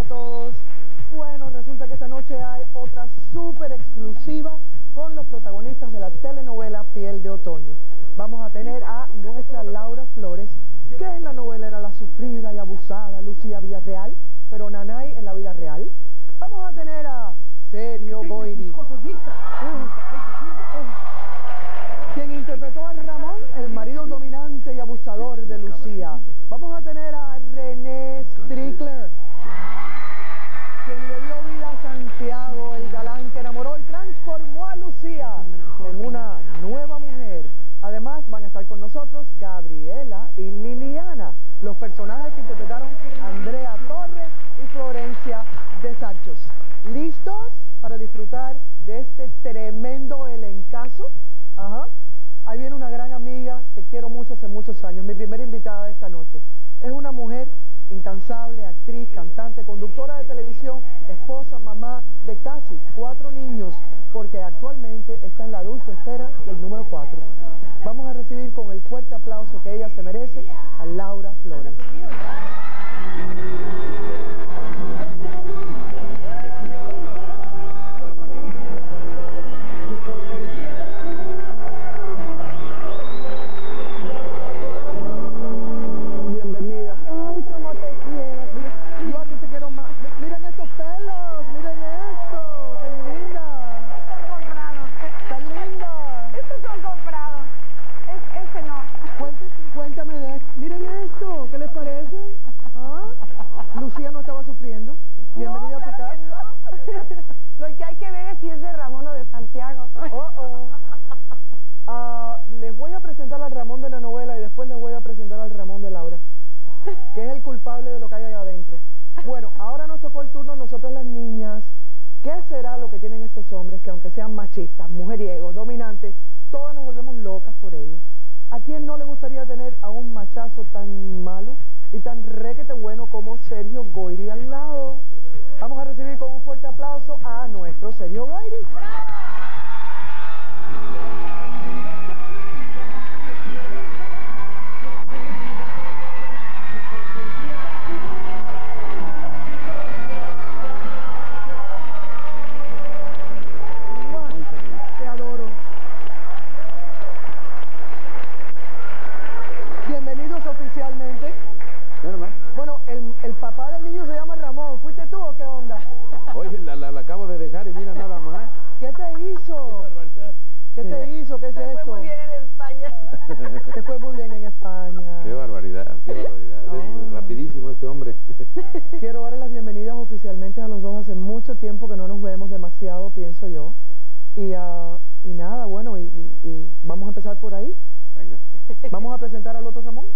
todos. Bueno, resulta que esta noche hay otra súper exclusiva con los protagonistas de la telenovela Piel de Otoño. Vamos a tener a nuestra Laura Flores, que en la novela era la sufrida y abusada Lucía Villarreal, pero Nanay en la vida real. Vamos a tener a Sergio Goyri, quien interpretó a Ramón, el marido dominante y abusador de Lucía. Vamos a tener a René Strickler, quien le dio vida a Santiago, el galán que enamoró y transformó a Lucía en una nueva mujer. Además van a estar con nosotros Gabriela y Liliana, los personajes que interpretaron Andrea Torres y Florencia de Sarchos. ¿Listos para disfrutar de este tremendo elencazo? Ajá. Ahí viene una gran amiga que quiero mucho hace muchos años, mi primera invitada de esta noche. Es una mujer incansable, actriz, cantante, conductora de televisión, esposa, mamá de casi 4 niños, porque actualmente está en la dulce espera del número 4. Vamos a recibir con el fuerte aplauso que ella se merece a Laura Flores. Lucía no estaba sufriendo. Bienvenida a tu casa. No. Lo que hay que ver es si es de Ramón o de Santiago. Les voy a presentar al Ramón de la novela y después les voy a presentar al Ramón de Laura, que es el culpable de lo que hay allá adentro. Bueno, ahora nos tocó el turno a nosotras las niñas. ¿Qué será lo que tienen estos hombres que aunque sean machistas, mujeriegos, dominantes, todas nos volvemos locas por ellos? ¿A quién no le gustaría tener a un machazo tan malo y tan requete bueno como Sergio Goyri al lado? Vamos a recibir con un fuerte aplauso a nuestro Sergio Goyri. Te adoro. Bienvenidos oficialmente. Bueno, el papá del niño se llama Ramón. ¿Fuiste tú o qué onda? Oye, la acabo de dejar y mira nada más. ¿Qué te hizo? ¿Qué te hizo? ¿Qué es esto? Te fue muy bien en España. Te fue muy bien en España. Qué barbaridad, qué barbaridad. Es rapidísimo este hombre. Quiero darle las bienvenidas oficialmente a los dos. Hace mucho tiempo que no nos vemos, demasiado, pienso yo. Y nada, bueno, y vamos a empezar por ahí. Venga. Vamos a presentar al otro Ramón.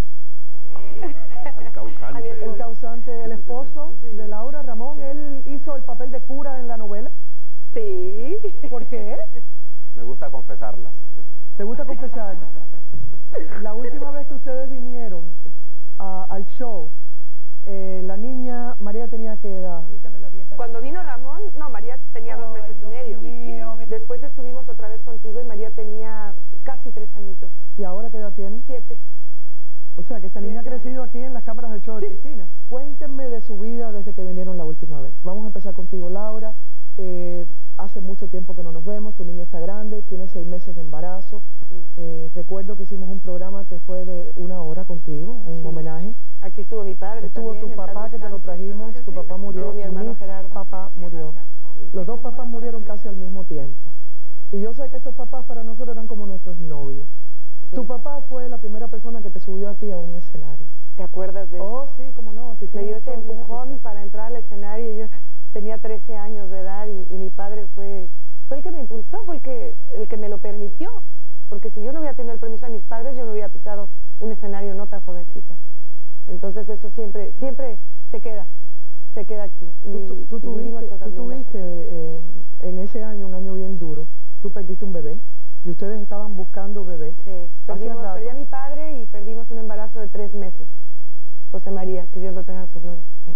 Al causante. El causante, el esposo de Laura. Ramón, él hizo el papel de cura en la novela. Sí. ¿Por qué? Me gusta confesarlas. ¿Te gusta confesar? La última vez que ustedes vinieron al show, la niña María tenía ¿qué edad? Cuando vino Ramón, no, María tenía 2 meses y medio. Después estuvimos otra vez contigo y María tenía casi 3 añitos. ¿Y ahora qué edad tiene? 7. O sea, que esta niña ha crecido aquí en las cámaras del show de Cristina. Cuéntenme de su vida desde que vinieron la última vez. Vamos a empezar contigo, Laura. Hace mucho tiempo que no nos vemos, tu niña está grande, tiene 6 meses de embarazo. Sí. Recuerdo que hicimos un programa que fue de 1 hora contigo, un homenaje. Aquí estuvo mi padre. Estuvo también, tu papá que te lo trajimos, tu papá murió, mi hermano Gerardo. Papá murió. Los dos papás murieron casi al mismo tiempo. Y yo sé que estos papás para nosotros eran como nuestros novios. Sí. Tu papá fue la primera persona que te subió a ti a un escenario. ¿Te acuerdas de eso? Oh, sí, cómo no. Me dio ese empujón para entrar al escenario. Yo tenía 13 años de edad y mi padre fue el que me impulsó, fue el que me lo permitió. Porque si yo no hubiera tenido el permiso de mis padres, yo no hubiera pisado un escenario no tan jovencita. Entonces eso siempre se queda aquí. Tú tuviste en ese año, un año bien duro, tú perdiste un bebé y ustedes estaban buscando bebé. Sí, perdí a mi padre y perdimos un embarazo de 3 meses. José María, que Dios lo tenga en su gloria. Sí.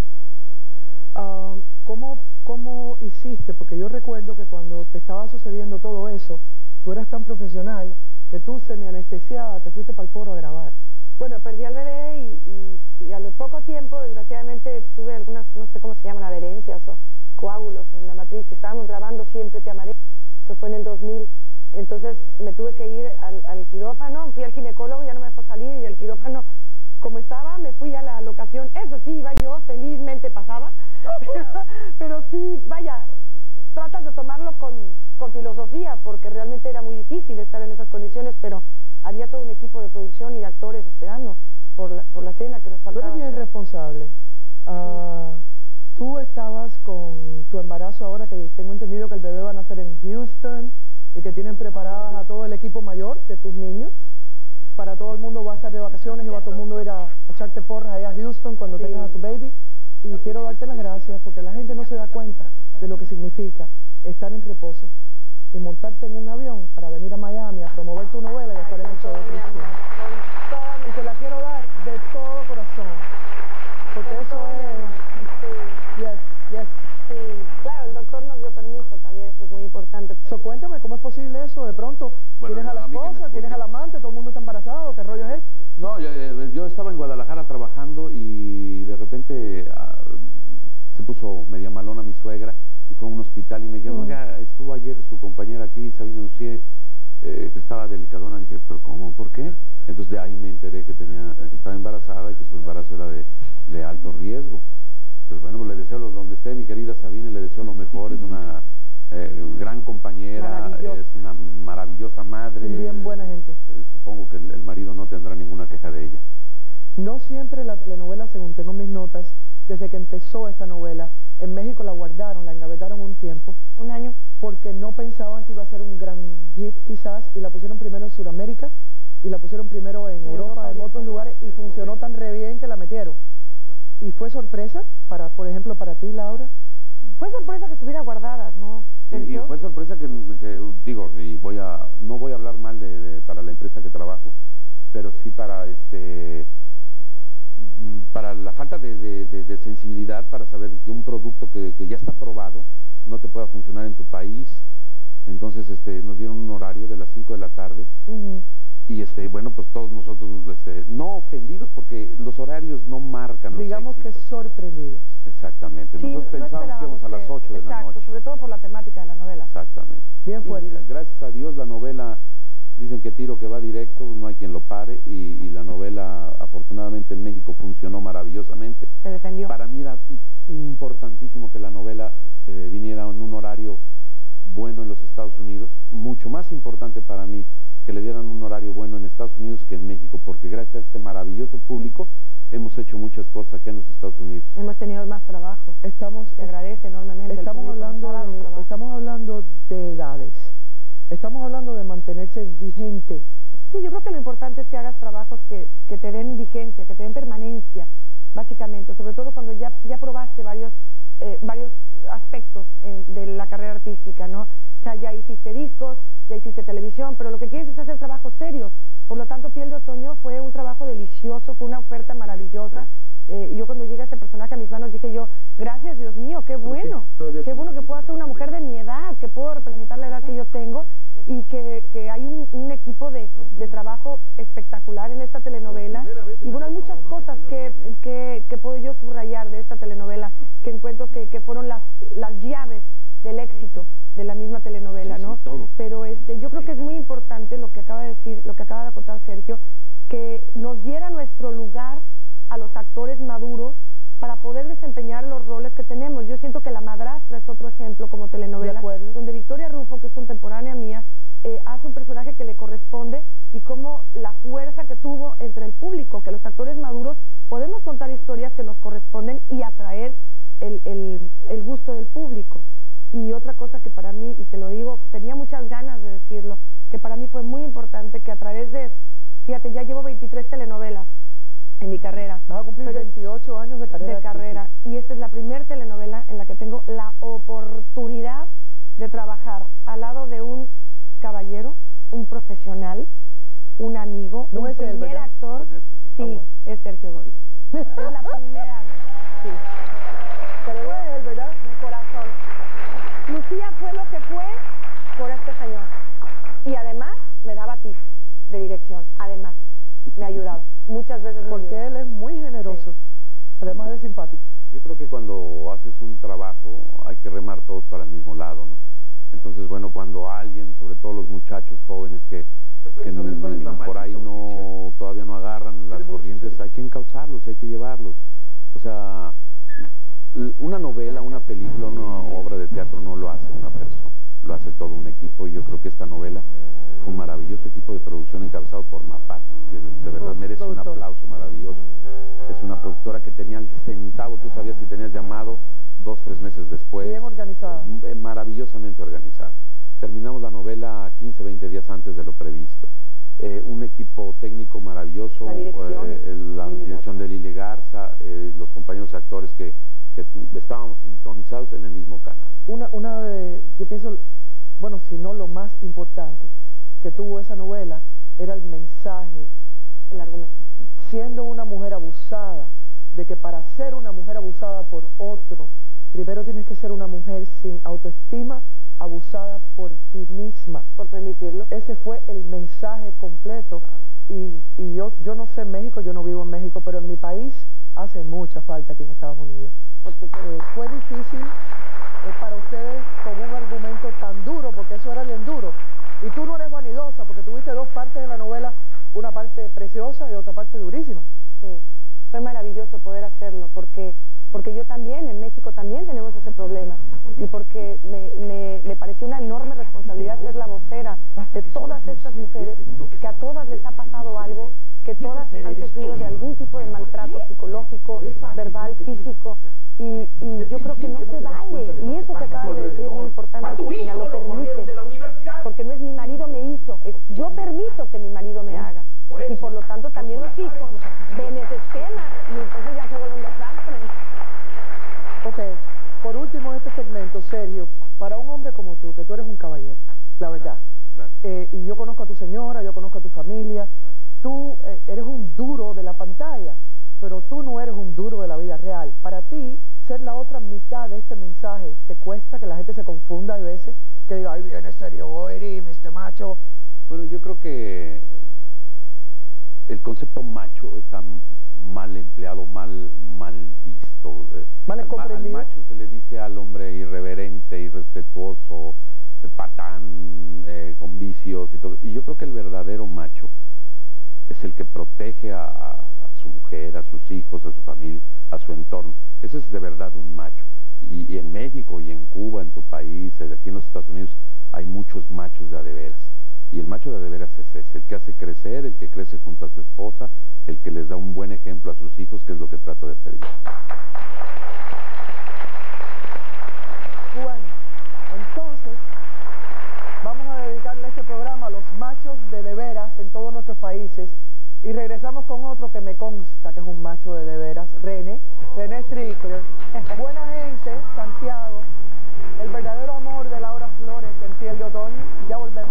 ¿Cómo hiciste? Porque yo recuerdo que cuando te estaba sucediendo todo eso, tú eras tan profesional que tú, semi-anestesiada, te fuiste para el foro a grabar. Bueno, perdí al bebé y a lo poco mismo tiempo, desgraciadamente, tuve algunas, no sé cómo se llaman, adherencias o coágulos en la matriz. Estábamos grabando Siempre te amaré. Eso fue en el 2000. Entonces me tuve que ir al quirófano, fui al ginecólogo, ya no me dejó salir, y el quirófano, como estaba, me fui a la locación. Eso sí, iba yo, felizmente pasaba, pero sí, vaya, tratas de tomarlo con filosofía, porque realmente era muy difícil estar en esas condiciones, pero había todo un equipo de producción y de actores esperando por la escena que nos Tú faltaba. eres bien responsable. Tú estabas con tu embarazo ahora, que tengo entendido que el bebé va a nacer en Houston y que tienen preparadas a todo el equipo mayor de tus niños. Para todo el mundo va a estar de vacaciones y va todo el mundo a ir a echarte porras allá a Houston cuando Sí. tengas a tu baby. Y quiero darte las gracias porque la gente no se da cuenta de lo que significa estar en reposo y montarte en un avión para venir a Miami a promover tu novela y a estar en el show de Cristina. Y te la quiero dar de todo corazón. Porque eso es... Yes, yes. Sí, claro, el doctor nos dio permiso también, eso es muy importante. So, cuéntame, ¿cómo es posible eso? De pronto, Bueno, tienes a la a mí que me esposa, tienes escuchen. al amante, todo el mundo está embarazado, ¿qué rollo es este? No, yo estaba en Guadalajara trabajando y de repente se puso media malona mi suegra y fue a un hospital y me dijeron, oiga, estuvo ayer su compañera aquí, Sabina Ucié, que estaba delicadona. Dije, ¿pero cómo? ¿Por qué? Entonces de ahí me enteré que estaba embarazada y que su embarazo era de alto riesgo. Entonces, bueno, pues le deseo, donde esté mi querida Sabina, le deseo lo mejor. Es una gran compañera, es una maravillosa madre. Bien buena gente. Supongo que el marido no tendrá ninguna queja de ella. No siempre la telenovela, según tengo mis notas, desde que empezó esta novela, en México la guardaron, la engavetaron un tiempo, Un año. porque no pensaban que iba a ser un gran hit quizás, y la pusieron primero en Sudamérica, y la pusieron primero en Europa, en otros lugares, y funcionó tan re bien que la metieron. ¿Y fue sorpresa, por ejemplo, para ti, Laura? Fue sorpresa que estuviera guardada, ¿no, Y Sergio? fue sorpresa que digo, y no voy a hablar mal para la empresa que trabajo, pero sí para la falta de sensibilidad para saber que un producto que ya está probado no te pueda funcionar en tu país. Entonces nos dieron un horario de las 5 de la tarde. Y bueno, pues todos nosotros, no ofendidos porque los horarios no marcan los Digamos que éxitos. sorprendidos. Exactamente. Sí, Nosotros no pensábamos que íbamos a las 8 de la exacto, noche. sobre todo por la temática de la novela. Exactamente. Bien Y fuerte. mira, gracias a Dios la novela, dicen que tiro que va directo, no hay quien lo pare, y la novela afortunadamente en México funcionó maravillosamente. Se defendió. Para mí era importantísimo que la novela viniera en un horario bueno en los Estados Unidos, mucho más importante para mí que le dieran un horario bueno en Estados Unidos que en México, porque gracias a este maravilloso público hemos hecho muchas cosas aquí en los Estados Unidos. Hemos tenido más trabajo. Se agradece enormemente. Estamos hablando de edades. Estamos hablando de mantenerse vigente. Sí, yo creo que lo importante es que hagas trabajos que te den vigencia, que te den permanencia, básicamente, sobre todo cuando ya probaste varios aspectos de la carrera artística, ¿no? O sea, ya hiciste discos, ya hiciste televisión, pero lo que quieres es hacer trabajos serios. Por lo tanto, Piel de Otoño fue un trabajo delicioso, fue una oferta maravillosa. Yo cuando llega ese personaje a mis manos dije yo, gracias Dios mío, qué bueno que puedo ser una mujer de mi edad, que puedo representar la edad que yo tengo, y que hay un equipo de trabajo espectacular en esta telenovela. Y bueno, hay muchas cosas que puedo yo subrayar de esta telenovela, que encuentro que fueron las llaves del éxito de la misma telenovela, ¿no? Pero yo creo que es muy importante lo que acaba de decir, lo que acaba de acotar Sergio, que nos diera nuestro lugar a los actores maduros para poder desempeñar los roles que tenemos. Yo siento que La Madrastra es otro ejemplo como telenovela, donde Victoria Rufo, que es contemporánea mía, hace un personaje que le corresponde, y como la fuerza que tuvo entre el público, que los actores maduros podemos contar historias que nos corresponden y atraer el gusto del público. Y otra cosa que para mí, y te lo digo, tenía muchas ganas de decirlo, que para mí fue muy importante, que a través de, fíjate, ya llevo 23 telenovelas en mi carrera. Vas a cumplir 28 años de carrera. Y esta es la primera telenovela en la que tengo la oportunidad de trabajar al lado de un caballero, un profesional, un amigo, ¿No un es él, primer verdad? actor. Sí, es Sergio Goyri. Es la primera vez, sí. Pero es él, ¿verdad? De corazón. Lucía fue lo que fue por este señor. Y además me daba tips de dirección. Además, me ayudaba. Muchas veces me Porque ayudaba. él es muy generoso. simpático. Yo creo que cuando haces un trabajo hay que remar todos para el mismo lado, ¿no? Entonces, bueno, cuando alguien, sobre todo los muchachos jóvenes que por ahí no todavía no agarran las corrientes, hay que encauzarlos, hay que llevarlos. O sea, una novela, una película, una obra de teatro no lo hace una persona, lo hace todo un equipo, y yo creo que esta novela fue un maravilloso equipo de producción encabezado por Mapat, que de verdad merece un aplauso maravilloso. Es una productora que tenía el centavo, tú sabías si tenías llamado 2, 3 meses después. Bien organizada. Maravillosamente organizada. Terminamos la novela 15, 20 días antes de lo previsto. Un equipo técnico maravilloso, la dirección de Lili Garza, los compañeros actores que estábamos sintonizados en el mismo canal. Yo pienso, bueno, si no lo más importante que tuvo esa novela era el mensaje, el argumento. Siendo una mujer abusada, de que para ser una mujer abusada por otro, primero tienes que ser una mujer sin autoestima, abusada por ti misma. Por permitirlo. Ese fue el mensaje completo. Claro. Y yo no sé en México, yo no vivo en México, pero en mi país hace mucha falta aquí en Estados Unidos. Fue difícil para ustedes con un argumento tan duro, porque eso era bien duro. Y tú no eres vanidosa, porque tuviste 2 partes de la novela, una parte preciosa y otra parte durísima. Sí, fue maravilloso poder hacerlo, porque yo también, en México también tenemos ese problema, y porque me pareció una enorme responsabilidad ser la vocera de todas estas mujeres, que a todas les ha pasado algo, que todas han sufrido de algún tipo de maltrato psicológico, verbal, físico, y yo creo que no se vale, y eso que acabas de decir es muy importante, Cristina, lo permite, porque no es mi marido me hizo, es yo permito que mi marido me haga, y por lo tanto también los hijos ven ese esquema, y entonces ya se vuelven desastres. Ok, por último en este segmento, Sergio, para un hombre como tú, que tú eres un caballero, la verdad, Claro. Y yo conozco a tu señora, yo conozco a tu familia, tú eres un duro de la pantalla, pero tú no eres un duro de la vida real. Para ti, ser la otra mitad de este mensaje, ¿te cuesta que la gente se confunda a veces? Que diga, ahí viene Sergio Goyri, este macho. Bueno, yo creo que el concepto macho está mal empleado, mal visto. Mal comprendido. Al macho se le dice al hombre irreverente, irrespetuoso, patán, con vicios y todo. Y yo creo que el verdadero macho es el que protege a su mujer, a sus hijos, a su familia, a su entorno. Ese es de verdad un macho. Y en México y en Cuba, en tu país, aquí en los Estados Unidos, hay muchos machos de a de veras. Y el macho de a de veras es ese, el que hace crecer, el que crece junto a su esposa, el que les da un buen ejemplo a sus hijos, que es lo que trato de hacer yo. Bueno, entonces vamos a dedicarle este programa a los machos de veras en todos nuestros países, y regresamos con otro que me consta que es un macho de veras, René Strickler. Buena gente, Santiago, el verdadero amor de Laura Flores en Piel de Otoño. Ya volvemos.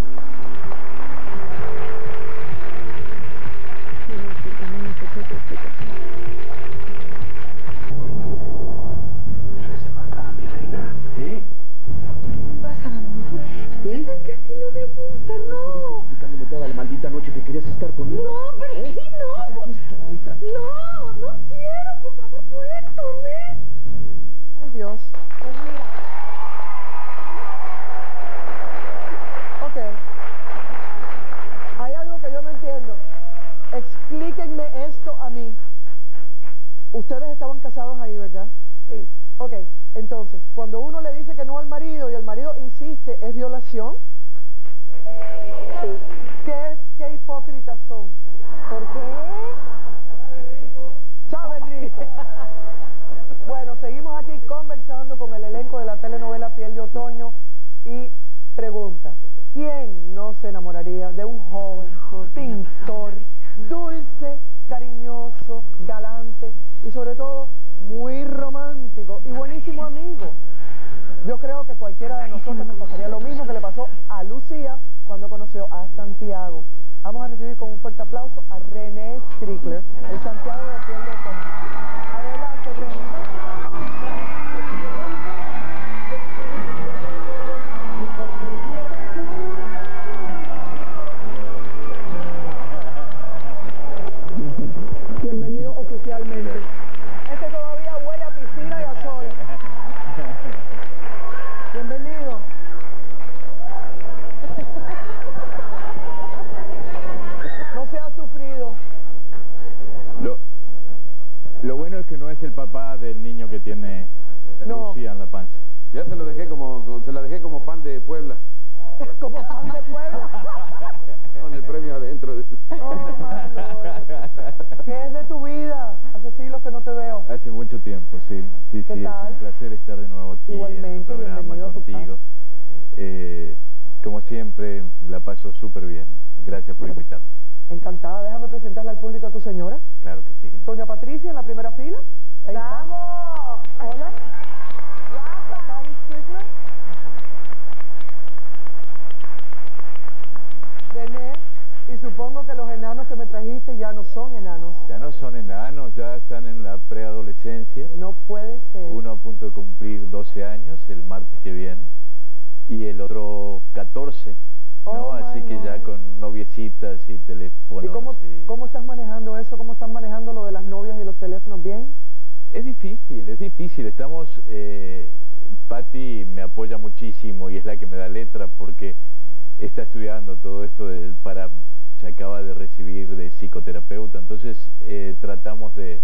Es que así no me gusta, no. Explicándome toda la maldita noche que querías estar conmigo. No, pero sí no. Aquí estoy, tranquilo. No, no quiero, por favor, suéltame. Ay, Dios. Pues mira, Ok. Hay algo que yo no entiendo. Explíquenme esto a mí. Ustedes estaban casados ahí, ¿verdad? Sí. Ok, entonces, cuando uno le dice que no al marido y el marido insiste, ¿es violación? sí. ¿Qué hipócritas son? ¿Por qué? ¿Saben, rico? Bueno, seguimos aquí conversando con el elenco de la telenovela Piel de Otoño, y pregunta, ¿quién no se enamoraría de un joven pintor, dulce, cariñoso, galante y sobre todo muy romántico y buenísimo amigo? Yo creo que cualquiera de nosotros nos pasaría lo mismo que le pasó a Lucía cuando conoció a Santiago. Vamos a recibir con un fuerte aplauso a René Strickler, el Santiago de Piel de Otoño. Adelante, René. Bienvenido oficialmente. Este todavía Lo bueno es que no es el papá del niño que tiene No. Lucía en la panza. Ya se la dejé como pan de Puebla, Como pan de pueblo. con el premio adentro. Oh, my Lord. ¿Qué es de tu vida? Hace siglos que no te veo. Hace mucho tiempo, sí. Sí, ¿Qué sí, tal? es un placer estar de nuevo aquí en Igualmente, tu programa bienvenido a tu contigo. Como siempre, la paso súper bien. Gracias por invitarme. Encantada. Déjame presentarle al público a tu señora. Claro que sí. Doña Patricia, en la primera fila. Ahí está. ¡Bravo! Hola. Patricia Strickler. René, y supongo que los enanos que me trajiste ya no son enanos. Ya no son enanos, ya están en la preadolescencia. No puede ser. Uno a punto de cumplir 12 años el martes que viene y el otro 14, ¿no? Oh, Así my que ya Lord. con noviecitas y teléfonos. ¿Y cómo estás manejando eso? ¿Cómo estás manejando lo de las novias y los teléfonos? ¿Bien? Es difícil. Estamos, Patti me apoya muchísimo y es la que me da letra porque está estudiando todo esto se acaba de recibir de psicoterapeuta, entonces tratamos de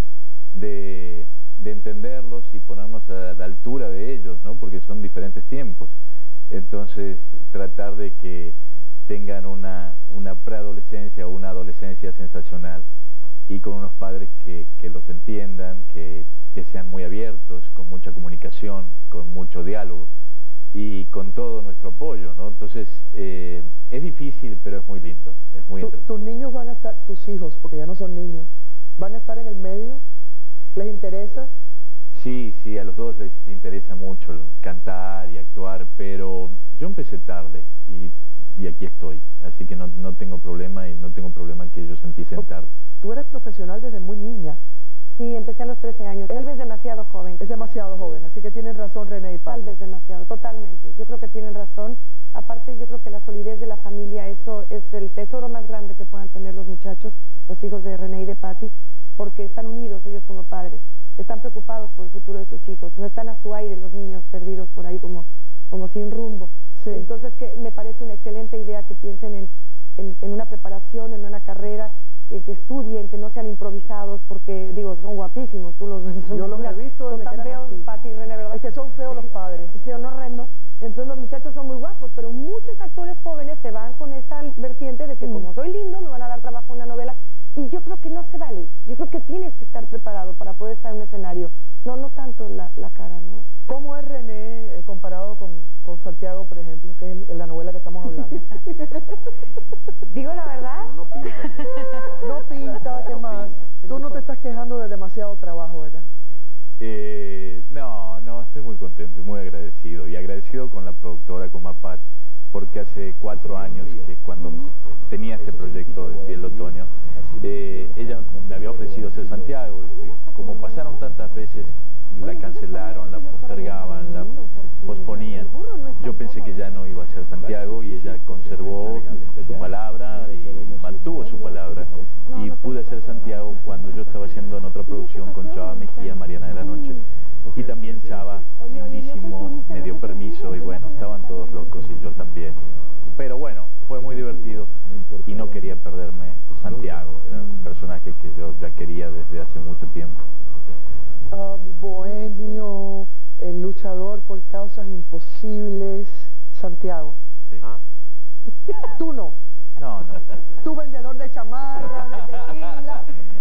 entenderlos y ponernos a la altura de ellos, ¿no? Porque son diferentes tiempos. Entonces tratar de que tengan una preadolescencia o una adolescencia sensacional y con unos padres que los entiendan, que sean muy abiertos, con mucha comunicación, con mucho diálogo y con todo nuestro apoyo, ¿no? Entonces es difícil, pero es muy lindo, es muy entretenido. ¿Tus niños van a estar, tus hijos, porque ya no son niños, van a estar en el medio? ¿Les interesa? Sí, a los dos les interesa mucho cantar y actuar, pero yo empecé tarde y aquí estoy, así que no tengo problema y no tengo problema en que ellos empiecen tarde. Tú eres profesional desde muy niña. Sí, empecé a los 13 años. Tal vez demasiado joven. Es demasiado joven, así que tienen razón René y Patti. Tal vez demasiado, totalmente. Yo creo que tienen razón. Aparte, yo creo que la solidez de la familia, eso es el tesoro más grande que puedan tener los muchachos, los hijos de René y de Patti, porque están unidos ellos como padres. Están preocupados por el futuro de sus hijos. No están a su aire los niños perdidos por ahí como sin rumbo. Sí. Entonces, que me parece una excelente idea que piensen en una preparación, en una carrera, que estudien, que no sean improvisados, porque, digo, son guapísimos, tú los ves. Yo los he visto son desde tan que eran feos, así. Patti y René, ¿verdad? Es que son feos los padres. Son horrendos. Entonces los muchachos son muy guapos, pero muchos actores jóvenes se van con esa vertiente de que como soy lindo, me van a dar trabajo en una novela, y yo creo que no se vale. Yo creo que tienes que estar preparado para poder estar en un escenario. No tanto la cara, ¿no? ¿Cómo es René comparado con Santiago, por ejemplo, que es la novela que estamos hablando? Digo la verdad. No pinta. No pinta, ¿qué más? Tú no te estás quejando de demasiado trabajo, ¿verdad? No, estoy muy contento y muy agradecido. Y agradecido con la productora, con Mapat, porque hace 4 años que cuando tenía este proyecto de Piel de Otoño, ella me había ofrecido ser Santiago. Y como pasaron tantas veces, la cancelaron, la postergaban, la posponían. Yo pensé que ya no iba a ser Santiago y ella conservó su palabra y mantuvo su palabra. Y pude ser Santiago cuando yo estaba haciendo en otra producción con Chava Mejía, Mariana de la Noche. Y también Chava, lindísimo, me dio permiso y bueno, estaban todos locos y yo también. Pero bueno, fue muy divertido y no quería perderme Santiago. Era un personaje que yo ya quería desde hace mucho tiempo. Bohemio, el luchador por causas imposibles, Santiago. Sí. Tú no. No. Tú vendedor de chamarras, de tequila.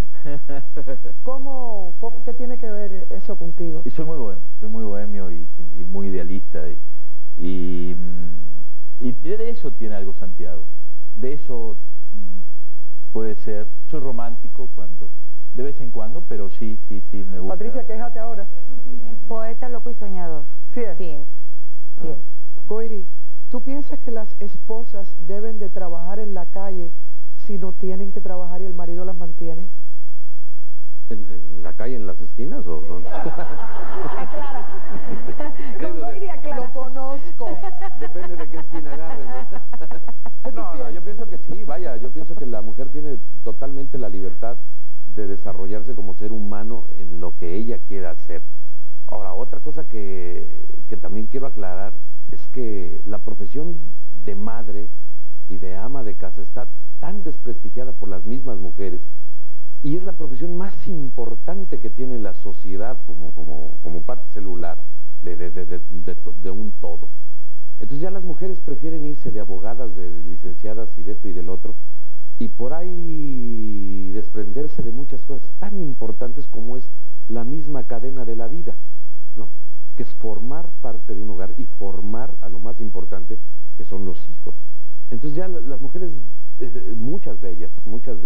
¿Qué tiene que ver eso contigo? Y soy muy bohemio y muy idealista y de eso tiene algo Santiago. De eso puede ser. Soy romántico de vez en cuando, pero sí me gusta. Patricia, quéjate ahora. Poeta, loco y soñador. Sí es. Sí es. Goiri, ¿tú piensas que las esposas deben de trabajar en la calle si no tienen que trabajar y el marido las mantiene? ¿En la calle, en las esquinas o dónde? Aclara. Con Goiri aclara. Lo conozco. Depende de qué esquina agarren, ¿no? No, yo pienso que sí, vaya, yo pienso que la mujer tiene totalmente la libertad de desarrollarse como ser humano en lo que ella quiera hacer. Ahora, otra cosa que también quiero aclarar es que la profesión de madre y de ama de casa está tan desprestigiada por las mismas mujeres y es la profesión más importante que tiene la sociedad como parte celular de un todo. Entonces ya las mujeres prefieren irse de abogadas, de licenciadas y de esto y del otro, y por ahí desprenderse de muchas cosas tan importantes como es la misma cadena de la vida, ¿no? Que es formar parte de un hogar y formar a lo más importante, que son los hijos. Entonces ya las mujeres, muchas de ellas,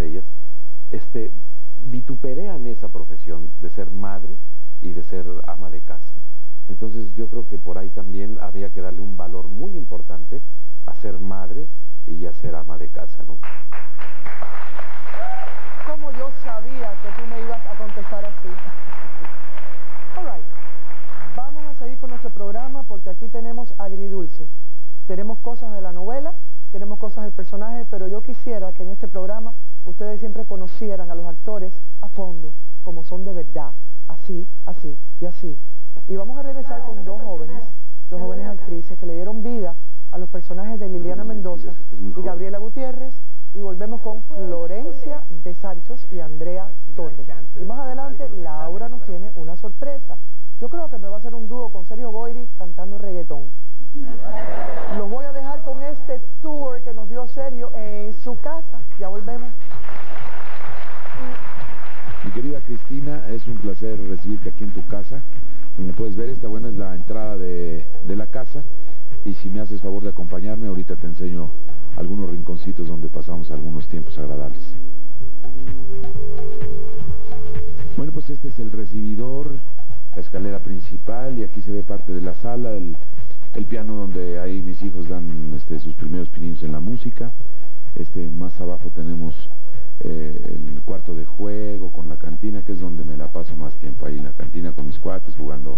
vituperean esa profesión de ser madre y de ser ama de casa. Entonces yo creo que por ahí también había que darle un valor muy importante a ser madre y a ser ama de casa, ¿no? Como yo sabía que tú me ibas a contestar así. All right. Vamos a seguir con nuestro programa porque aquí tenemos agridulce. Tenemos cosas de la novela, tenemos cosas del personaje, pero yo quisiera que en este programa ustedes siempre conocieran a los actores a fondo, como son de verdad, así, así y así. Y vamos a regresar con dos jóvenes actrices que le dieron vida a los personajes de Liliana Mendoza y Gabriela Gutiérrez, y volvemos con Florencia de Santos y Andrea Torres. Y más adelante Laura nos tiene una sorpresa. Yo creo que me va a hacer un dúo con Sergio Goyri cantando reggaetón. Los voy a dejar con este tour que nos dio Sergio en su casa. Ya volvemos. Mi querida Cristina, es un placer recibirte aquí en tu casa. Como puedes ver, esta buena es la entrada de la casa. Y si me haces favor de acompañarme, ahorita te enseño algunos rinconcitos donde pasamos algunos tiempos agradables. Bueno, pues este es el recibidor, la escalera principal, y aquí se ve parte de la sala, el piano donde ahí mis hijos dan sus primeros pininos en la música. Más abajo tenemos el cuarto de juego con la cantina, que es donde me la paso más tiempo, ahí en la cantina con mis cuates jugando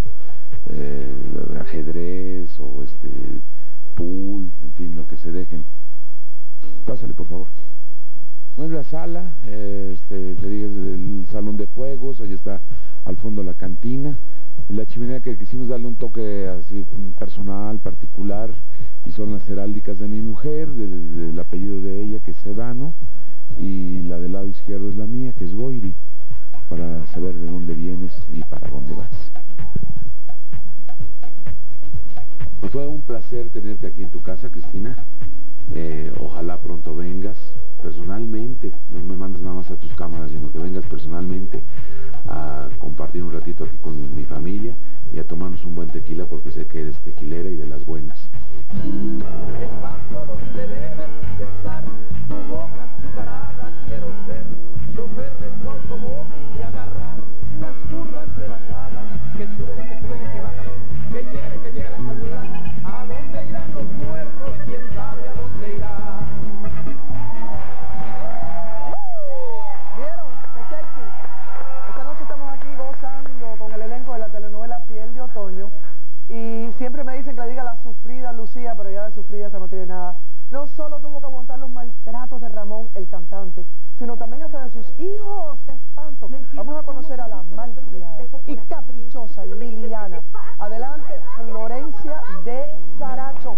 ajedrez o pool, en fin, lo que se dejen. Pásale, por favor. Bueno, la sala, te digo, el salón de juegos, ahí está al fondo la cantina, la chimenea que quisimos darle un toque así personal, particular, y son las heráldicas de mi mujer, del apellido de ella, que es Sedano, y la del lado izquierdo es la mía, que es Goyri, para saber de dónde vienes y para dónde vas. Pues fue un placer tenerte aquí en tu casa, Cristina. Ojalá pronto vengas personalmente, no me mandes nada más a tus cámaras, sino que vengas personalmente a compartir un ratito aquí con mi familia y a tomarnos un buen tequila, porque sé que eres tequilera y de las buenas. El paso donde debes estar, tu boca azucarada, quiero ser chofer de tu automóvil y agarrar las curvas de bajada, que sube, que baja, que llegue la salud. ¿A dónde irán los muertos? ¿Quién sabe a dónde irán? ¿Vieron? ¡Qué sexy! Esta noche estamos aquí gozando con el elenco de la telenovela Piel de Otoño. Y siempre me dicen que le diga la sufrida Lucía, pero ya de sufrida esta no tiene nada. No solo tuvo que aguantar los maltratos de Ramón, el cantante, sino también hasta de sus hijos. ¡Qué espanto! Vamos a conocer a la malcriada y caprichosa Liliana. Adelante, Florencia de Saracho.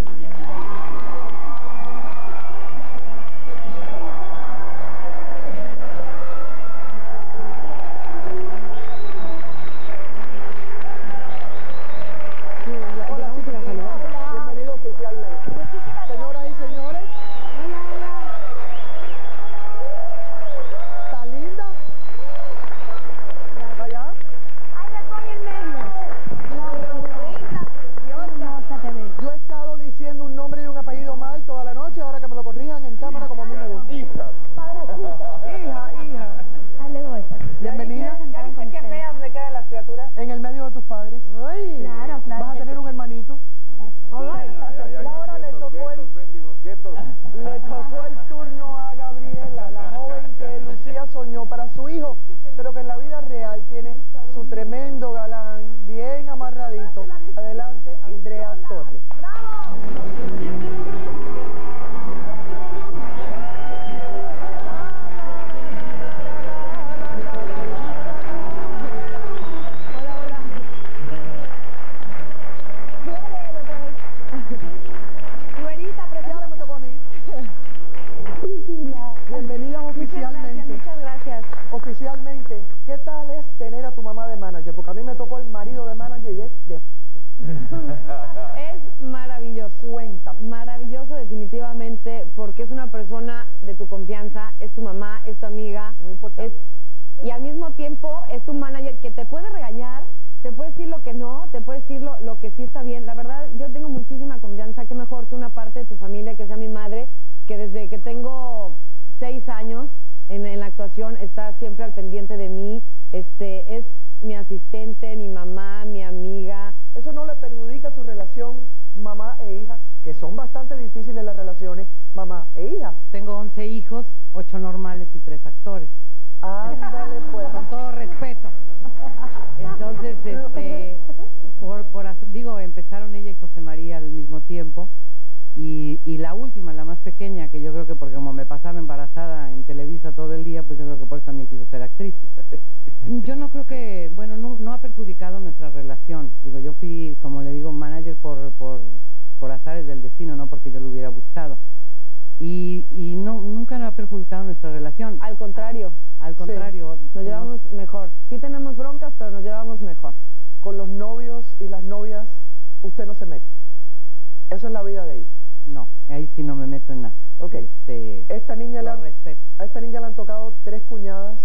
Hola, chicos. Bienvenido oficialmente. Señoras y señores. ¿Está linda? ¿Está allá? Ahí le voy en medio. una persona de tu confianza, es tu mamá, es tu amiga, Muy importante. y al mismo tiempo es tu manager que te puede regañar, te puede decir lo que no, te puede decir lo que sí está bien. La verdad, yo tengo muchísima confianza, que mejor que una parte de tu familia que sea mi madre, que desde que tengo 6 años en la actuación está siempre al pendiente de mí, es mi asistente, mi mamá, mi amiga. ¿Eso no le perjudica su relación mamá e hija? Que son bastante difíciles las relaciones mamá e hija. Tengo 11 hijos, 8 normales y 3 actores. Ándale, pues. Con todo respeto. Entonces, empezaron ella y José María al mismo tiempo. Y la última, la más pequeña, que yo creo que porque como me pasaba embarazada en Televisa todo el día, pues yo creo que por eso también quiso ser actriz. Yo no creo que, bueno, no ha perjudicado nuestra relación. Digo, yo fui, como le digo, manager por azares del destino, no porque yo lo hubiera buscado. Y nunca nos ha perjudicado nuestra relación. Al contrario. Al contrario. Sí, nos llevamos mejor. Sí tenemos broncas, pero nos llevamos mejor. Con los novios y las novias, usted no se mete. Esa es la vida de ellos. No, ahí sí no me meto en nada. Ok. Esta niña respeto. A esta niña le han tocado 3 cuñadas.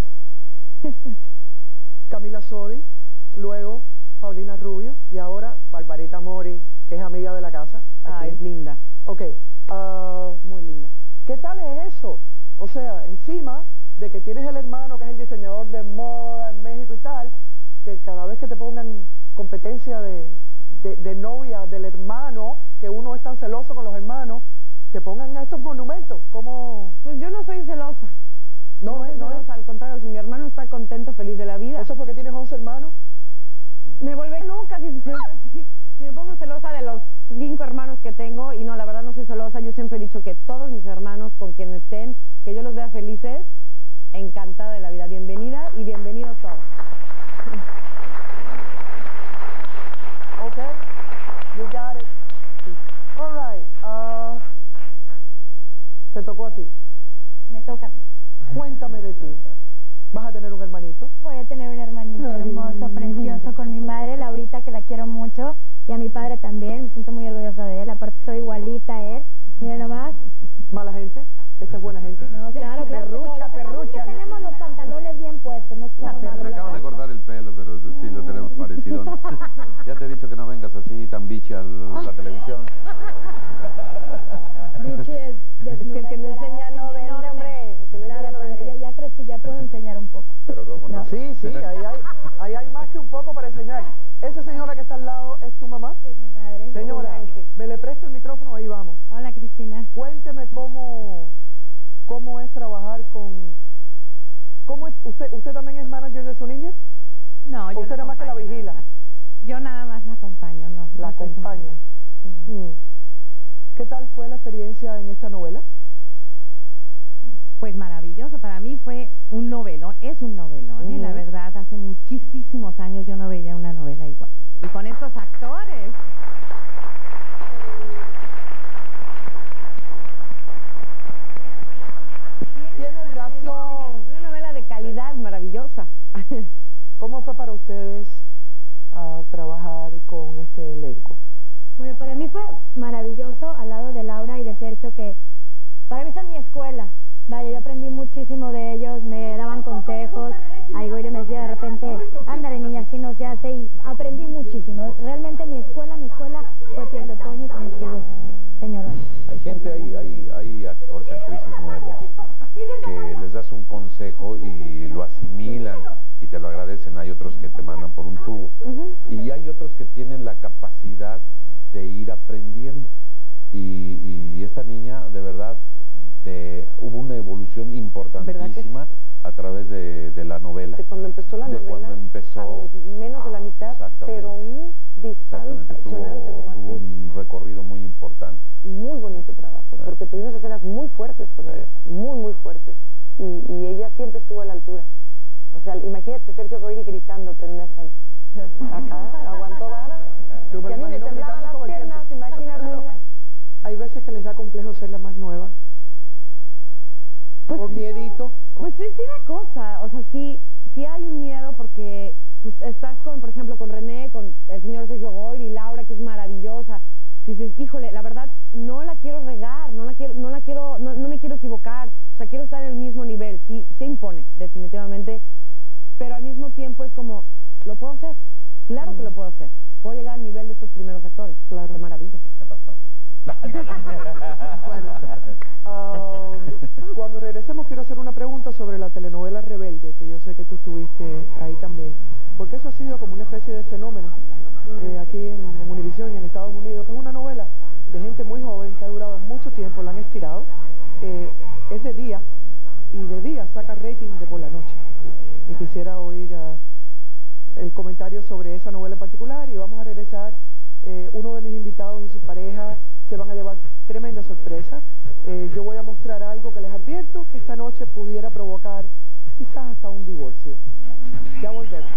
Camila Sodi, luego Paulina Rubio y ahora Barbarita Mori, que es amiga de la casa. Ah, es linda. Ok. Muy linda. ¿Qué tal es eso? O sea, encima de que tienes el hermano que es el diseñador de moda en México y tal, que cada vez que te pongan competencia de novia del hermano, que uno es tan celoso con los hermanos, te pongan estos monumentos. ¿Cómo? Pues yo no soy celosa. No soy celosa, al contrario, si mi hermano está contento, feliz de la vida. ¿Eso porque tienes 11 hermanos? Me volveré loca si me pongo celosa de los 5 hermanos que tengo, y no, la verdad no soy celosa. Yo siempre he dicho que todos mis hermanos, con quien estén, que yo los vea felices, encantada de la vida. Bienvenida y bienvenidos todos. Okay, you got it. All right. Te tocó a ti. Me toca. Cuéntame de ti. ¿Vas a tener un hermanito? Voy a tener un hermanito hermoso, precioso, con mi madre, Laurita, que la quiero mucho, y a mi padre también. Me siento muy orgullosa de él. Aparte soy igualita a él. Miren nomás. ¿Mala gente? ¿Esta es buena gente? No, claro, Perrucha, perrucha. Tenemos los pantalones bien puestos. Me acaban de cortar el pelo, pero sí lo tenemos parecido. Ya te he dicho que no vengas así tan bichi a la televisión. Bichi es El que me enseña no vende, hombre. El que me enseña no vende. Ya crecí, ya puedo enseñar un poco. Pero cómo no. Sí, ahí hay más que un poco para enseñar. ¿Esa señora que está al lado es tu mamá? Es mi madre. Señora, ¿me le presta el micrófono? Ahí vamos. Hola, Cristina. Cuénteme cómo es trabajar con... ¿Usted también es manager de su niña? No, yo ¿O usted nada más que la vigila? Yo nada más la acompaño, no. La acompaña. Sí. ¿Qué tal fue la experiencia en esta novela? Pues maravilloso, para mí fue un novelón, es un novelón, y la verdad, hace muchísimos años yo no veía una novela igual. Y con estos actores. Tienes razón. Una novela de calidad maravillosa. ¿Cómo fue para ustedes trabajar con este elenco? Bueno, para mí fue maravilloso al lado de Laura y de Sergio, que para mí son mi escuela. Vaya, yo aprendí muchísimo de ellos, me daban consejos. Algoire me decía de repente, ándale niña, así no se hace, y aprendí muchísimo. Realmente mi escuela fue Piel de Otoño con ustedes, señora. Hay gente, hay actores y actrices nuevos que les das un consejo y lo asimilan y te lo agradecen. Hay otros que te mandan por un tubo. Y hay otros que tienen la capacidad de ir aprendiendo. Y esta niña, de verdad, hubo una evolución importantísima a través de la novela. De cuando empezó la novela. De cuando empezó. Menos de la mitad, pero un disparo impresionante. Tuvo un recorrido muy importante. Muy bonito trabajo, porque tuvimos escenas muy fuertes con ella, muy fuertes. Y ella siempre estuvo a la altura. O sea, imagínate Sergio Goyri gritándote en una escena. Acá, aguantó vara. Y a mí me temblaban las piernas, imagínate. Hay veces que les da complejo ser la más nueva. Pues, por miedito. Pues sí da cosa. O sea, sí hay un miedo porque pues, estás con, por ejemplo, con René, con el señor Sergio Goyri, Laura, que es maravillosa. dices, híjole, la verdad, no la quiero regar, no me quiero equivocar, o sea, quiero estar en el mismo nivel, sí, se impone, definitivamente, pero al mismo tiempo es como, ¿lo puedo hacer? Claro que lo puedo hacer, puedo llegar al nivel de estos primeros actores, Claro. qué maravilla. Bueno, cuando regresemos quiero hacer una pregunta sobre la telenovela Rebelde, que yo sé que tú estuviste ahí también, porque eso ha sido como una especie de fenómeno aquí en Univisión y en Estados Unidos, que es una novela de gente muy joven que ha durado mucho tiempo, la han estirado, es de día y de día saca rating de por la noche. Y quisiera oír el comentario sobre esa novela en particular y vamos a regresar. Uno de mis invitados y su pareja se van a llevar tremenda sorpresa. Yo voy a mostrar algo que les advierto que esta noche pudiera provocar quizás hasta un divorcio. Ya volvemos.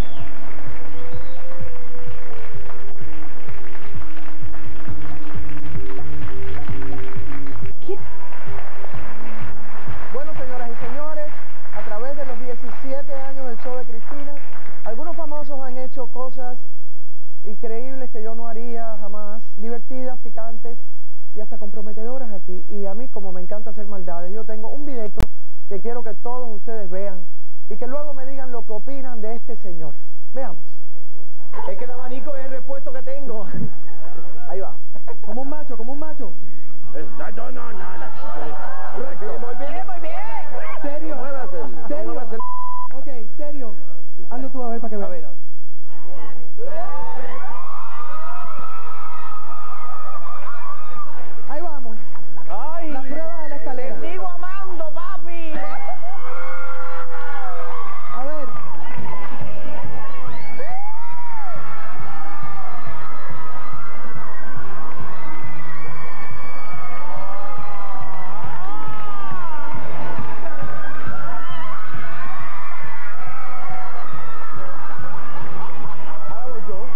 Bueno, señoras y señores, a través de los 17 años del show de Cristina, algunos famosos han hecho cosas increíbles que yo no haría jamás, divertidas, picantes y hasta comprometedoras aquí. Y a mí, como me encanta hacer maldades, yo tengo un videito que quiero que todos ustedes vean y que luego me digan lo que opinan de este señor. Veamos. Es que el abanico es el repuesto que tengo. Ahí va. Como un macho, como un macho. No. Muy bien. ¿Serio? ¿Serio? Ok, serio. Hazlo tú a ver para que veas. A ver. Ahí vamos. Ay, La prueba de la escalera. te sigo amando, papi. A ver. Ahora voy yo.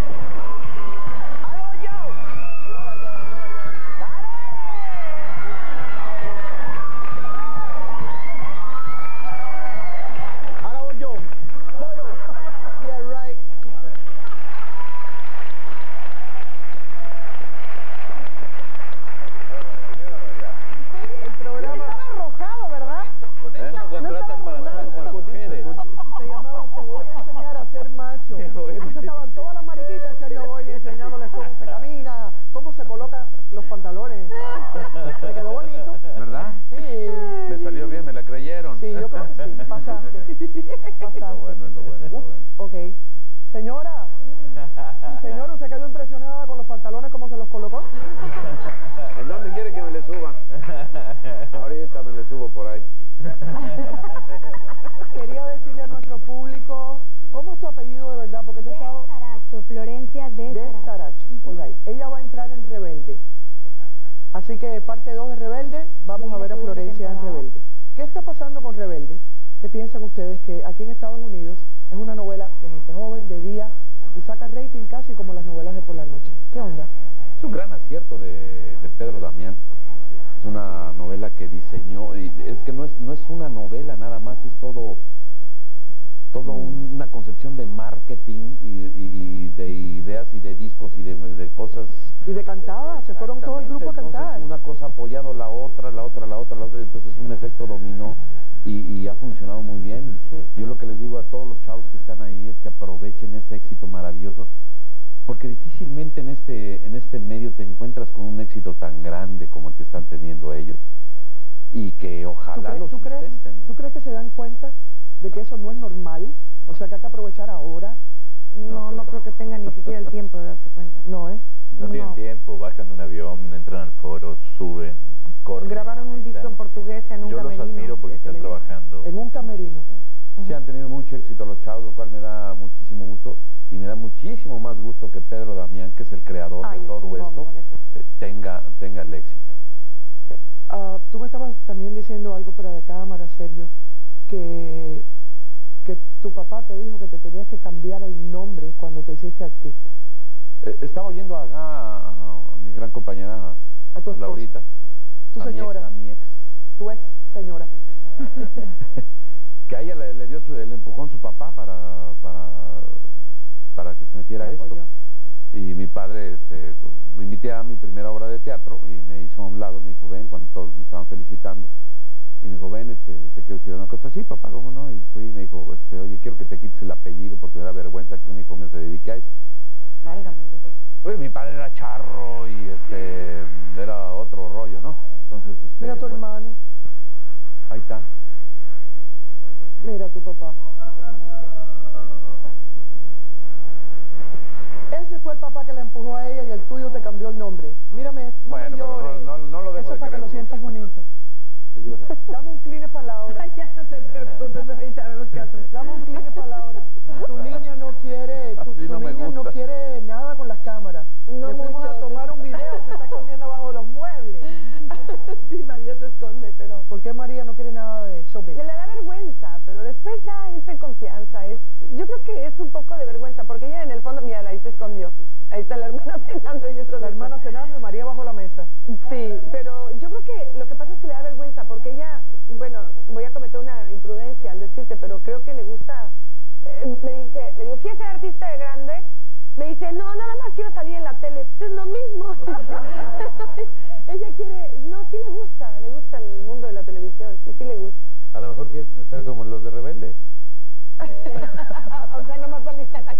Ahora voy yo. Yeah, right. El programa Estaba arrojado, ¿verdad? Con eso nos contratan para trabajar mujeres. se llamaba Te voy a enseñar a ser macho. Entonces estaban todas las mariquitas, en serio, voy enseñándoles cómo se camina, cómo se colocan los pantalones. Me quedó bonito. ¿Verdad? Sí. Me salió bien, me la creyeron. Sí, yo creo que sí. Pasaste. Es lo bueno, es lo bueno, es lo bueno. Ok. Señora. Señora, ¿usted quedó impresionada con los pantalones como se los colocó? ¿En dónde quiere que me le suba? Ahorita me le subo por ahí. Quería decirle a nuestro público, ¿cómo es tu apellido de verdad? Porque te he De estado... Saracho, Florencia de De Saracho. Saracho. All right. Ella va a entrar en Rebelde. Así que parte 2 de Rebelde, vamos Sí, a ver a la segunda Florencia en temporada. Rebelde. ¿Qué está pasando con Rebelde? ¿Qué piensan ustedes? Que aquí en Estados Unidos es una novela de gente joven, de día, y saca rating casi como las novelas de por la noche. ¿Qué onda? Es un gran acierto de Pedro Damián. Es una novela que diseñó, y es que no es una novela nada más, es todo una concepción de marketing y de ideas y de discos y de cosas. Y de cantada, se fueron todo el grupo a cantar. Entonces una cosa apoyado la otra, entonces es un efecto dominó y ha funcionado muy bien. Sí. Yo lo que les digo a todos los chavos que están ahí es que aprovechen ese éxito maravilloso, porque difícilmente en este medio te encuentras con un éxito tan grande como el que están teniendo ellos, y que ojalá lo sucesten, ¿no? ¿Tú crees que se dan cuenta de que eso no es normal? O sea, que hay que aprovechar ahora. No creo que tengan ni siquiera el tiempo de darse cuenta. No, ¿eh? No tienen tiempo, bajan de un avión, entran al foro, suben, corren. Grabaron un disco en portugués en un Yo los camerino admiro porque de están Televisa. trabajando. En un camerino. Sí, han tenido mucho éxito los chavos, lo cual me da muchísimo gusto, y me da muchísimo más gusto que Pedro Damián, que es el creador Ay, de es todo un esto, bombón, eso sí. tenga el éxito. Tú me estabas también diciendo algo fuera de cámara, Sergio, que tu papá te dijo que te tenías que cambiar el nombre cuando te hiciste artista. Estaba oyendo a mi gran compañera, A tu esposa. Laurita, Tu señora. a mi ex, Tu ex señora. que a ella le dio el empujón su papá para que se metiera a Me esto. apoyó. Y mi padre, lo invité a mi primera obra de teatro y me hizo a un lado, me dijo, ven, cuando todos me estaban felicitando. Y me dijo, ven, te quiero decir una cosa. Sí, papá, ¿cómo no? Y fui y me dijo, oye, quiero que te quites el apellido porque me da vergüenza que un hijo mío se dedique a eso. Válgame. Oye, mi padre era charro y era otro rollo, ¿no? Entonces, Mira a tu hermano, ahí está. mira a tu papá. Ese fue el papá que la empujó a ella y el tuyo te cambió el nombre. Mírame, no Bueno, me pero llores. no lo dejo Eso de es para que querer. lo sientas bonito. Dame un cline para Laura. Ay, ya no te preocupes, ahorita vemos qué hacemos. Dame un cline para Laura. Tu niña no quiere, tu Así no me niña no gusta. quiere nada con las cámaras. No Le fuimos mucho. a tomar un video, se está escondiendo bajo los muebles. Sí, María se esconde, pero... ¿Por qué María no quiere nada de shopping? Le da vergüenza, pero después ya entra en confianza. Yo creo que es un poco de vergüenza, porque ella en el fondo, mira, ahí se escondió. Ahí está la hermana cenando y eso. La hermana cenando y María bajo la mesa. Sí, pero yo creo que lo que pasa es que le da vergüenza, porque ella, bueno, voy a cometer una imprudencia al decirte, pero creo que le gusta, le digo, ¿quieres ser artista de grande? Me dice, no, nada más quiero salir en la tele. Pues es lo mismo. Ella quiere, no, sí le gusta el mundo de la televisión, sí le gusta. A lo mejor quieres ser como los de Rebelde. O sea, nada más saliste a la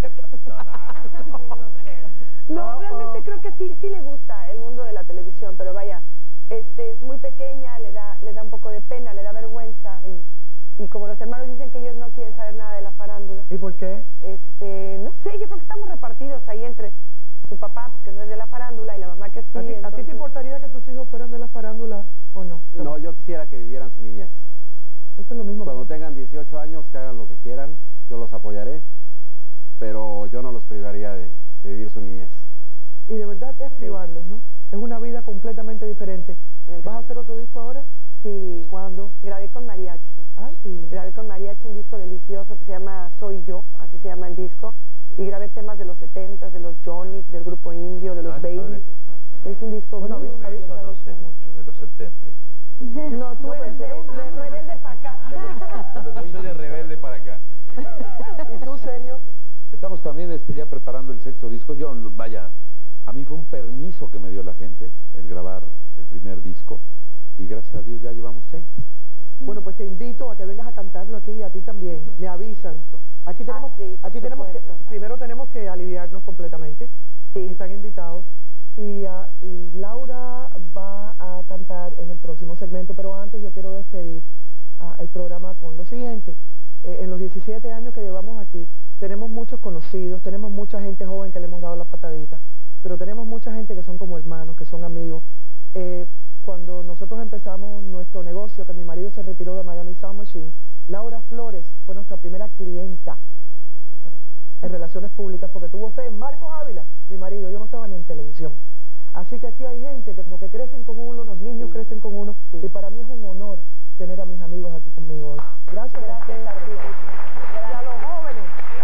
No, realmente creo que sí le gusta el mundo de la televisión, pero vaya, es muy pequeña, le da un poco de pena, le da vergüenza y como los hermanos dicen que ellos no quieren saber nada de la farándula. ¿Y por qué? No sé, yo creo que estamos repartidos ahí entre su papá, pues, que no es de la farándula, y la mamá que sí. ¿A ti entonces... te importaría que tus hijos fueran de la farándula o no? No, yo quisiera que vivieran su niñez. Eso es lo mismo. Cuando tengan 18 años, que hagan lo que quieran, yo los apoyaré, pero yo no los privaría de vivir su niñez. Y de verdad es privarlos, ¿no? Es una vida completamente diferente. ¿Vas a hacer otro disco ahora? Sí. ¿Cuándo? Grabé con mariachi. Ay. Grabé con mariachi un disco delicioso que se llama Soy Yo, así se llama el disco. Y grabé temas de los 70s, de los Johnny, del grupo indio, de los Babies. Es un disco... Bueno, muy Eso no sé mucho, de los 70. No, tú eres de rebelde para acá. Yo soy de Rebelde para acá. ¿Y tú, serio? Estamos también ya preparando el 6º disco. Vaya, a mí fue un permiso que me dio la gente el grabar el primer disco y gracias a Dios ya llevamos 6. Bueno, pues te invito a que vengas a cantarlo aquí y a ti también. Me avisan. Aquí tenemos, primero tenemos que aliviarnos completamente. Sí. Están invitados. Y Laura va a cantar en el próximo segmento, pero antes yo quiero despedir el programa con lo siguiente. En los 17 años que llevamos aquí, tenemos muchos conocidos, tenemos mucha gente joven que le hemos dado la patadita, pero tenemos mucha gente que son como hermanos, que son amigos. Cuando nosotros empezamos nuestro negocio, que mi marido se retiró de Miami Sound Machine, Laura Flores fue nuestra primera clienta en relaciones públicas porque tuvo fe en Marcos Ávila, mi marido. Yo no estaba ni en televisión. Así que aquí hay gente que como que crecen con uno, los niños crecen con uno, y para mí es un honor tener a mis amigos aquí conmigo hoy. Gracias a ustedes. Y a los jóvenes.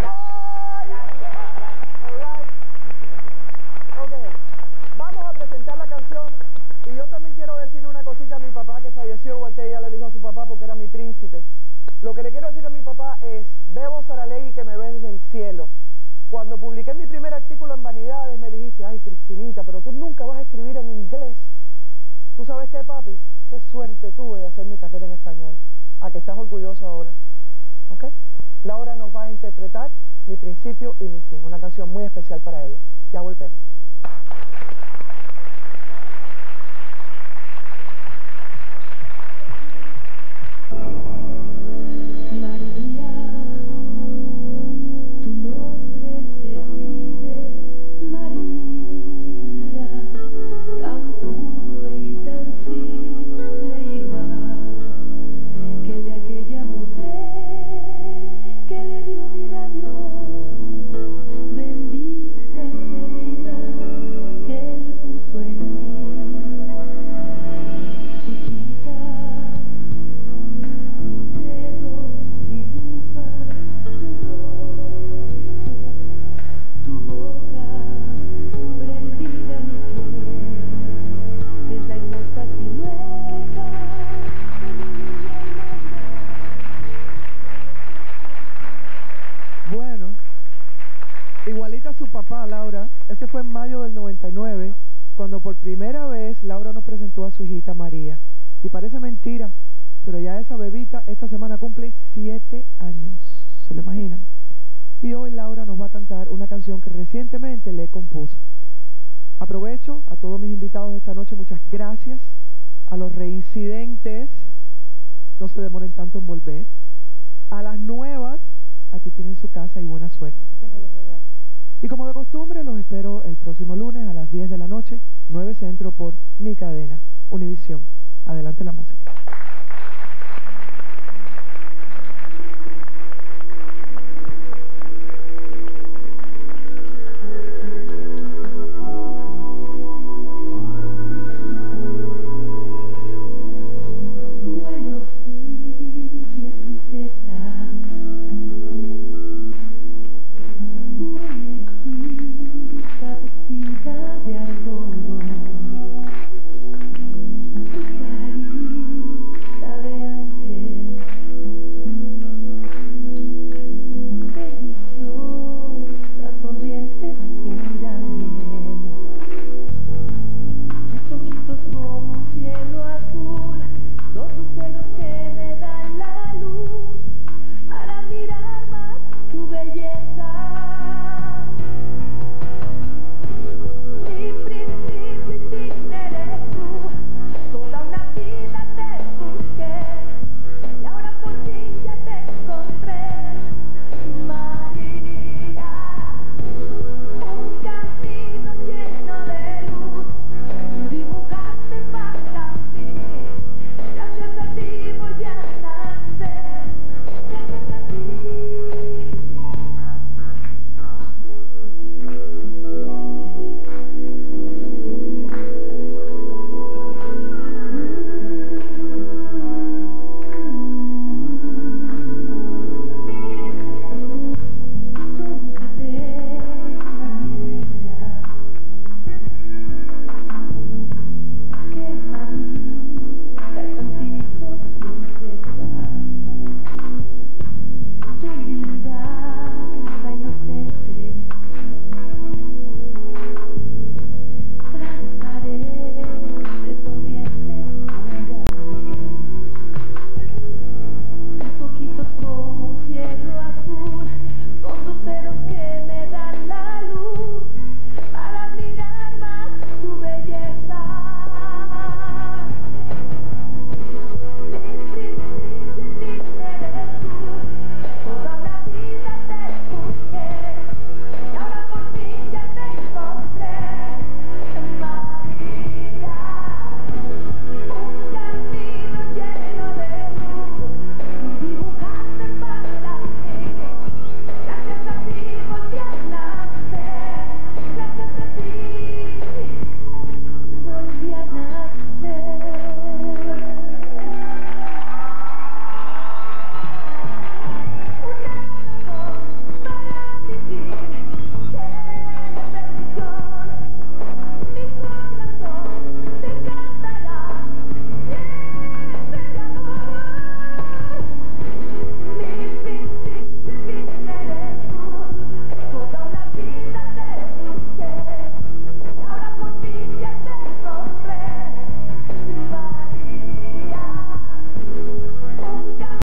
All right. Ok, vamos a presentar la canción. Y yo también quiero decirle una cosita a mi papá que falleció, igual que ella le dijo a su papá porque era mi príncipe. Lo que le quiero decir a mi papá es, Bebo Saralegui, que me ves desde el cielo. Cuando publiqué mi primer artículo en Vanidades me dijiste, ay Cristinita, pero tú nunca vas a escribir en inglés. ¿Tú sabes qué, papi? Qué suerte tuve de hacer mi carrera en español. ¿A que estás orgulloso ahora? ¿Ok? Laura nos va a interpretar Mi Principio y Mi Fin, una canción muy especial para ella. Ya volvemos. Bendita semilla que el Igualita a su papá, Laura. Ese fue en mayo del 99, cuando por primera vez Laura nos presentó a su hijita María. Y parece mentira, pero ya esa bebita esta semana cumple 7 años. ¿Se lo imaginan? Y hoy Laura nos va a cantar una canción que recientemente le compuso. Aprovecho a todos mis invitados de esta noche, muchas gracias. A los reincidentes, no se demoren tanto en volver. A las nuevas, aquí tienen su casa y buena suerte. Y como de costumbre, los espero el próximo lunes a las 10 de la noche, 9 Centro por Mi Cadena, Univisión. Adelante la música.